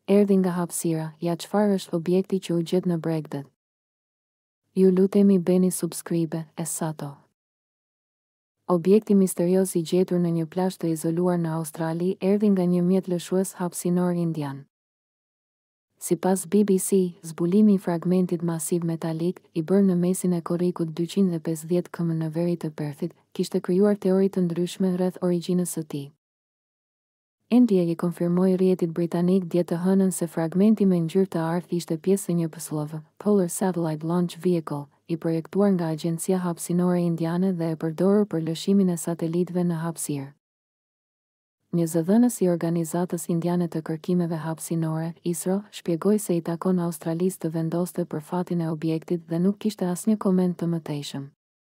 Erdhi nga hapësira, ja çfarë është objekti që u gjet në bregdet. Ju lutemi bëni subscribe, Essato. Objekti misterios i gjetur në një plazh të izoluar në Australi erdhi nga një mjetlëshues hapësinor indian. Sipas BBC, zbulimi i fragmentit masiv metalik, i bërë në mesin e korrikut 250 km në veri të Perthit, kishte krijuar teori të ndryshme rreth origjinës së tij. India i konfirmoi rrjetit britanik dje të hënën se fragmenti me ngjyrë të artë ishte pjesë e një PSLV, Polar Satellite Launch Vehicle, i projektuar nga Agjencia Hapësinore Indiane dhe e përdorur për lëshimin e satelitëve në hapësirë. Një zëdhënës i Organizatës Indiane të Kërkimeve Hapësinore, ISRO, shpjegoi se i takon Australisë të vendoste për fatin e objektit dhe nuk kishte asnjë koment të mëtejshëm.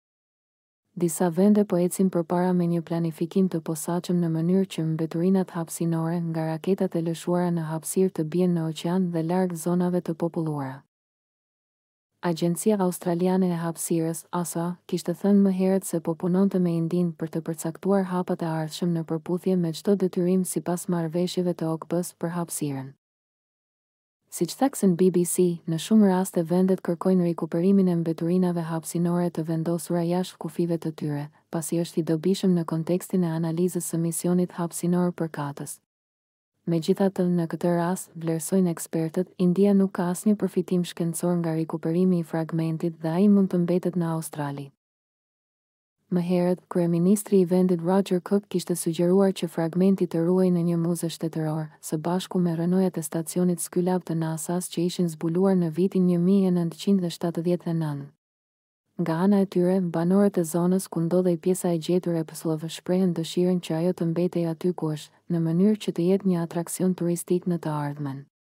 Disa vende po ecin përpara me një planifikim të posaçëm në mënyrë që mbeturinat hapësinore nga raketat e lëshuara në hapësirë të bien në oqean dhe larg zonave të populluara. Agjencia Australiane e Hapësirës, ASA, kishte thënë më herët se po punonte me Indinë për të përcaktuar hapat e ardhshëm në përputhje me çdo detyrim sipas marrëveshjeve të OKB-s për hapësirën. Siç theksin BBC, në shumë raste vendet kërkojnë rikuperimin e mbeturinave hapësinore të vendosura jashtë kufive të tyre, pasi është i dobishëm në kontekstin e analizës së misionit hapësinor përkatës. Megjithatë, në këtë rast, vlerësojnë ekspertët, India nuk ka asnjë përfitim shkencor nga rikuperimi i fragmentit dhe ai mund të mbetet në Australi. Më herët, kryeministri i vendit Roger Cook kishte sugjeruar që fragmenti të ruhej në një muze shtetëror, së bashku me rënojat e stacionit Skylab të NASA-s që ishin zbuluar në vitin 1979. Nga ana e tyre, banorët e zonës ku ndodhej pjesa e gjetur e PSLV shprehen dëshirën që ajo të mbetej aty ku është, në mënyrë që të jetë një atraksion turistik në të ardhmen.